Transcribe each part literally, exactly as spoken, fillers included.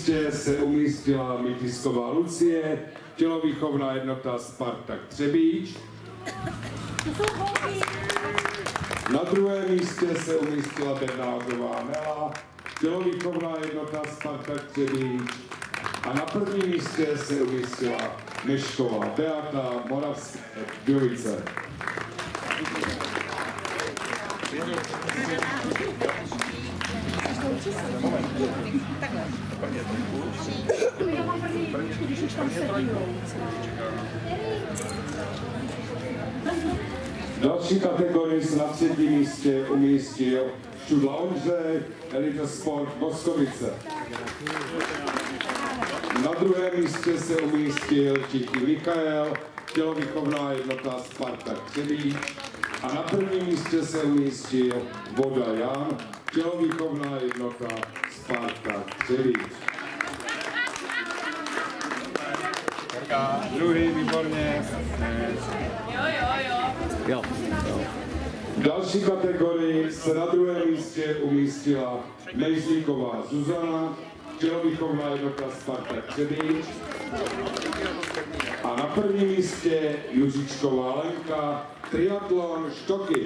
místě se umístila Mytisková Lucie, tělovýchovná jednota Spartak Třebíč. Na druhém místě se umístila Bednářová Nela, tělovýchovná jednota Spartak Třebíč. A na prvním místě se umístila Nešková Beata, Moravské Budějovice. Další kategorii se na třetím místě umístil Šudla Ondřej, Elite Sport Boskovice. Na druhém místě se umístil Tichý Michael, tělovýchovná jednota Spartak Třebíč. A na prvním místě se umístil Voda Jan, tělovýchovná jednota Spartak Třebíč. Druhý, výborně. Jo, jo, jo. Jo. V další kategorii se na druhém místě umístila Mejzlíková Zuzana, tělovýchovná jednota Spartak Třebíč. A na prvním místě Juříčková Lenka, triatlon Štoky.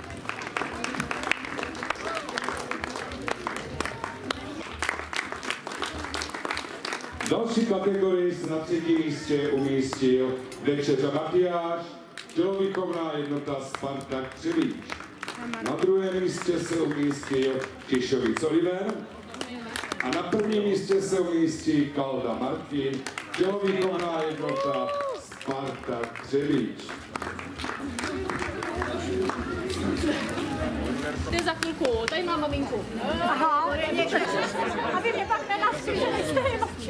V další kategorii se na třetím místě umístil Večeřa Matyáš, tělovýchovná jednota Spartak Třebíč. Na druhém místě se umístil Kišovic Oliver. A na prvním místě se umístí Kalda Martin, tělovýchovná jednota Spartak Třebíč. Jde za chvilku, tady mám maminku. Aha, aby mě pak nenastříželi z té noči.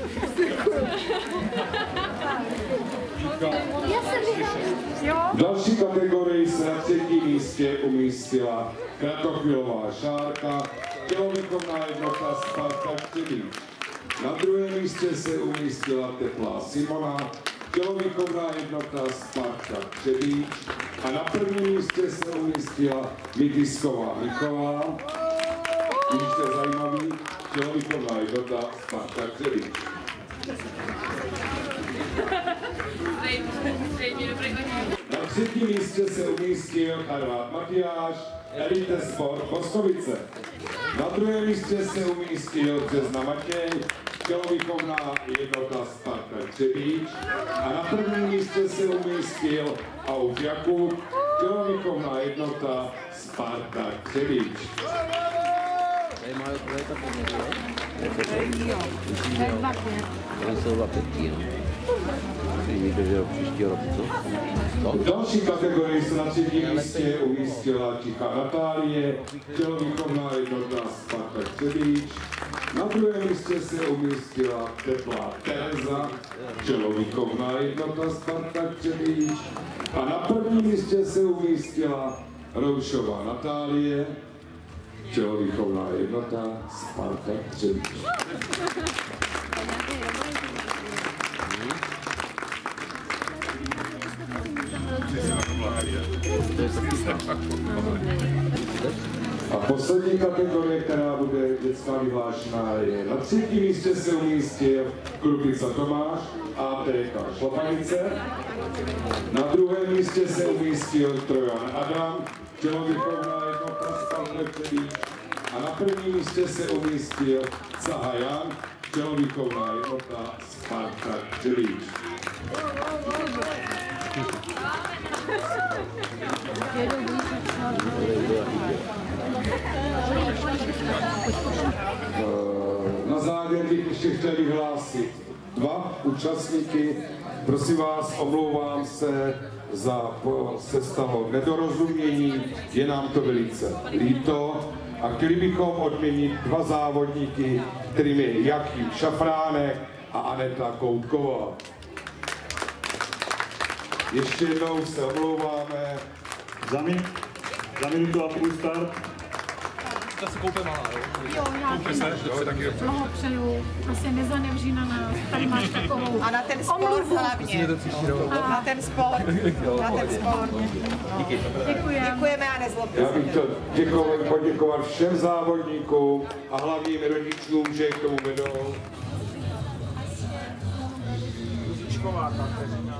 V další kategorii se na třetím místě umístila Kratochvílová Šárka, tělovýchovná jednota Spartak Třebíč. Na druhém místě se umístila Teplá Simona, tělovýchovná jednota Spartak Třebíč. A na prvním místě se umístila Mytisková Michová, když je zajímavý, tělovýchovná jednota Spartak Třebíč. Na třetím místě se umístil Karvát Matyáš, Elite Sport Boskovice. Na druhém místě se umístil Března Matěj, tělovýchovná jednota Spartak Třebíč. A na prvním místě se umístil Aug Jakub, tělovýchovná jednota Spartak Třebíč. Tady má ta poměru, jo? To jsou dva pětky, no. V další kategorii se na třetím místě umístila Tichá Natálie, tělovýchovná jednota Spartak Třebíč. Na druhém místě se umístila Teplá Tereza, tělovýchovná jednota Spartak Třebíč. A na prvním místě se umístila Roušová Natálie, tělovýchovná jednota Spartak Třebíč. A poslední kategorie, která bude dětská vyhlášená, je na třetím místě se umístil Krupica Tomáš, A T K Šlapanice. Na druhém místě se umístil Trojan Adam, tělovýchovná jednota Spartak Třebíč. A na prvním místě se umístil Zaha Jan, tělovýchovná jednota Spartak Třebíč. Na závěr bych ještě chtěl vyhlásit dva účastníky. Prosím vás, omlouvám se za se stalo nedorozumění, je nám to velice líto a chtěli bychom odměnit dva závodníky, kterými je Jakým Šafránek a Aneta Koutková. Ještě jednou se omlouváme. Za, min, za minutu a půl start. To si koupe malá, jo? Jo, já mnoho přeju. Prostě nezanevří na nás. Tady máš takovou a na ten sport hlavně. Na ten sport. Na ten sport. Díky. Děkujeme. Děkujeme a nezlobte se. Já bych chtěl děkovat, poděkovat všem závodníkům a hlavním rodičům, že k tomu vedou. taková ta vteřina.